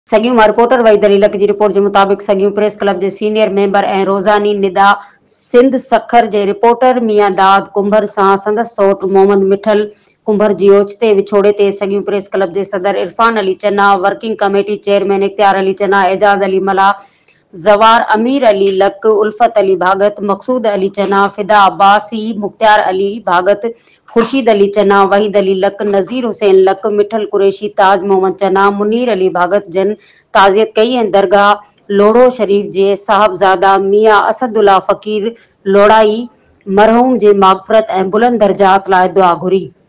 सॻियूं मां reporter Waheed Ali Lak ji report के मुताबिक़ सॻियूं प्रेस क्लब के सीनियर मेंबर ऐं रोज़ानी निदा सिंध सखर के रिपोर्टर मियां दाद कुंभर सां संदसि सौट मोहम्मद मिठल कुंभर जी ओचिते विछोड़े ते सॻियूं प्रेस क्लब के सदर इरफान अली चन्ना, वर्किंग कमेटी चेयरमैन इख्तियार अली चन्ना, एजाज अली मला, जवार अमीर अली लक, उल्फत अली भागत, मकसूद अली चन्ना, फिदा अब्बासी, मुख्तियार अली भागत, खुर्शीद अली चन्ना, वहीद अली लक, नज़ीर हुसैन लक, मिठल कुरैशी, ताज मोहम्मद चन्ना, मुनीर अली भागत जन ताज़ियत कई ऐं दरगाह लोढ़ो शरीफ जे साहबजादा मियां असदुल्ला फ़कीर लोढ़ाई मरहूम जे माग़फ़िरत ऐं बुलंद दर्जात लाइ दुआ घुरी।